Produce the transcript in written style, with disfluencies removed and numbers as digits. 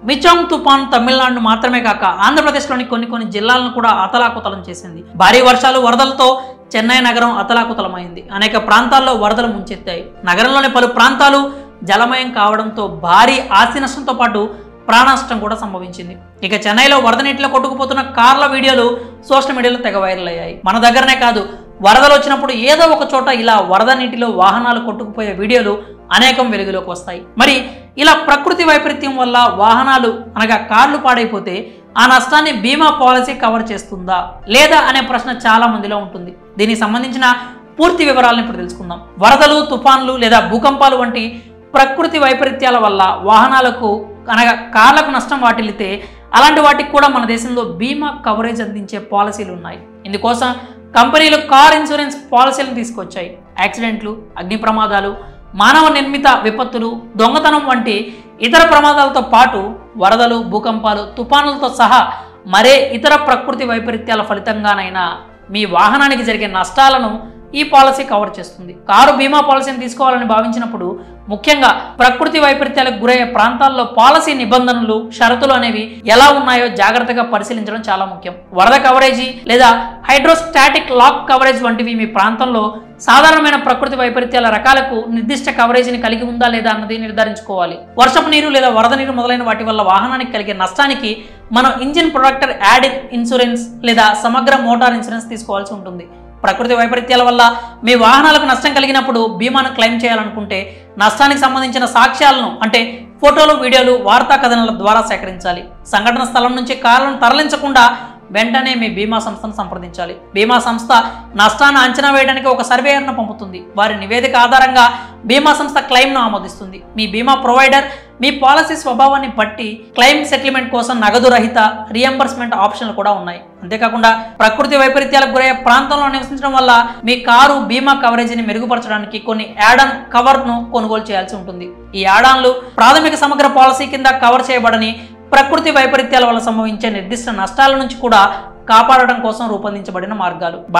మిచాంగ్ తుఫాన్ తమిళనాడును మాత్రమే కాక ఆంధ్రప్రదేశ్లోని కొన్ని జిల్లాలను కూడా అతలాకుతలం చేసింది. భారీ వర్షాలు వరదలతో చెన్నై నగరం అతలాకుతలమైంది. అనేక ప్రాంతాల్లో వరదలు ముంచెత్తాయి. నగరంలోని పలు ప్రాంతాలు జలమయం కావడంతో భారీ ఆస్తి నష్టంతో పాటు ప్రాణనష్టం కూడా సంభవించింది. ఇక చెన్నైలో వరద నీటిలో కొట్టుకుపోతున్న కార్ల వీడియోలు సోషల్ మీడియాలో తెగ వైరల్ అయ్యాయి. మన దగ్గరనే కాదు, వరదలు వచ్చినప్పుడు ఏదో ఒక చోట ఇలా వరద నీటిలో వాహనాలు కొట్టుకుపోయే వీడియోలు అనేకం వెలుగులోకి వస్తాయి. మరి ఇలా ప్రకృతి వైపరీత్యం వల్ల వాహనాలు అనగా కార్లు పాడైపోతే ఆ నష్టాన్ని బీమా పాలసీ కవర్ చేస్తుందా లేదా అనే ప్రశ్న చాలా మందిలో ఉంటుంది. దీనికి సంబంధించిన పూర్తి వివరాలను ఇప్పుడు తెలుసుకుందాం. వరదలు, తుఫాన్లు లేదా భూకంపాలు వంటి ప్రకృతి వైపరీత్యాల వల్ల వాహనాలకు అనగా కార్లకు నష్టం వాటిల్లితే అలాంటి వాటికి కూడా మన దేశంలో బీమా కవరేజ్ అందించే పాలసీలు ఉన్నాయి. ఇందుకోసం కంపెనీలు కార్ ఇన్సూరెన్స్ పాలసీలను తీసుకొచ్చాయి. యాక్సిడెంట్లు, అగ్ని ప్రమాదాలు, మానవ నిర్మిత విపత్తులు, దొంగతనం వంటి ఇతర ప్రమాదాలతో పాటు వరదలు, భూకంపాలు, తుఫానులతో సహా మరే ఇతర ప్రకృతి వైపరీత్యాల ఫలితంగానైనా మీ వాహనానికి జరిగే నష్టాలను ఈ పాలసీ కవర్ చేస్తుంది. కారు బీమా పాలసీని తీసుకోవాలని భావించినప్పుడు ముఖ్యంగా ప్రకృతి వైపరీత్యాలకు గురయ్యే ప్రాంతాల్లో పాలసీ నిబంధనలు, షరతులు అనేవి ఎలా ఉన్నాయో జాగ్రత్తగా పరిశీలించడం చాలా ముఖ్యం. వరద కవరేజీ లేదా హైడ్రోస్టాటిక్ లాక్ కవరేజ్ వంటివి మీ ప్రాంతంలో సాధారణమైన ప్రకృతి వైపరీత్యాల రకాలకు నిర్దిష్ట కవరేజీని కలిగి ఉందా లేదా అన్నది నిర్ధారించుకోవాలి. వర్షపు నీరు లేదా వరద నీరు మొదలైన వాటి వల్ల వాహనానికి కలిగే నష్టానికి మనం ఇంజిన్ ప్రొటెక్టర్ యాడ్ ఇన్సూరెన్స్ లేదా సమగ్ర మోటార్ ఇన్సూరెన్స్ తీసుకోవాల్సి ఉంటుంది. ప్రకృతి వైపరీత్యాల వల్ల మీ వాహనాలకు నష్టం కలిగినప్పుడు బీమాను క్లెయిమ్ చేయాలనుకుంటే నష్టానికి సంబంధించిన సాక్ష్యాలను అంటే ఫోటోలు, వీడియోలు, వార్తా కథనాల ద్వారా సేకరించాలి. సంఘటన స్థలం నుంచి కార్లను తరలించకుండా వెంటనే మీ బీమా సంస్థను సంప్రదించాలి. బీమా సంస్థ నష్టాన్ని అంచనా వేయడానికి ఒక సర్వేయర్ను పంపుతుంది. వారి నివేదిక ఆధారంగా బీమా సంస్థ క్లెయిమ్ను ఆమోదిస్తుంది. మీ బీమా ప్రొవైడర్ మీ పాలసీ స్వభావాన్ని బట్టి క్లెయిమ్ సెటిల్మెంట్ కోసం నగదు రహిత రియంబర్స్మెంట్ ఆప్షన్లు కూడా ఉన్నాయి. అంతేకాకుండా ప్రకృతి వైపరీత్యాలకు గురయ్యే ప్రాంతంలో నివసించడం వల్ల మీ కారు బీమా కవరేజీని మెరుగుపరచడానికి కొన్ని యాడ్ ఆన్ కవర్ను కొనుగోలు చేయాల్సి ఉంటుంది. ఈ యాడ్ ఆన్లు ప్రాథమిక సమగ్ర పాలసీ కింద కవర్ చేయబడని ప్రకృతి వైపరీత్యాల వల్ల సంభవించే నిర్దిష్ట నష్టాల నుంచి కూడా కాపాడడం కోసం రూపొందించబడిన మార్గాలు.